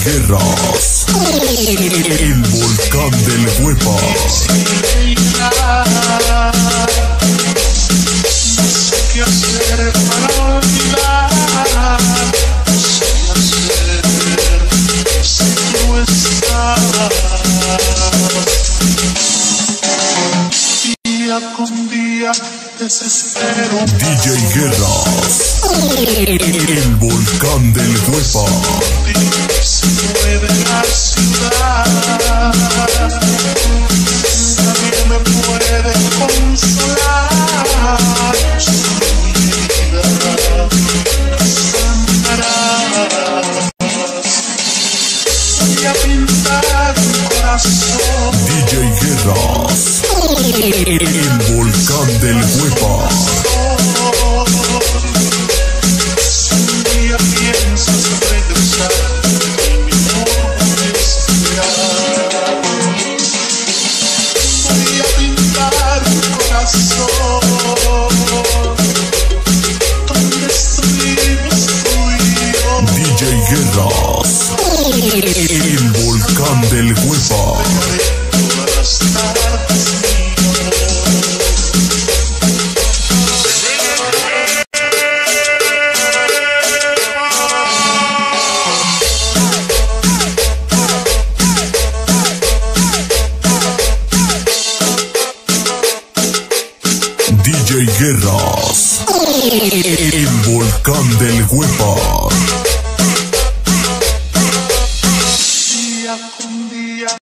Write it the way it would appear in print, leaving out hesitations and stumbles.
Guerras, el volcán del Huepa. No sé qué hacer para olvidar, no sé qué hacer si tú estás. Día con día desespero. DJ Guerras, el volcán del Huepa. Se mueve la ciudad, nadie me puede consolar. Mi vida sanará. Voy a pintar un corazón. DJ Guerras, el volcán del Huepa. Si un día piensas regresar, mi amor puede esperar. Voy a pintar un corazón donde estuvimos tú y yo. DJ Guerras, el volcán del Huepa. Todas las tardes mío. DJ Guerras, el volcán del Huepa.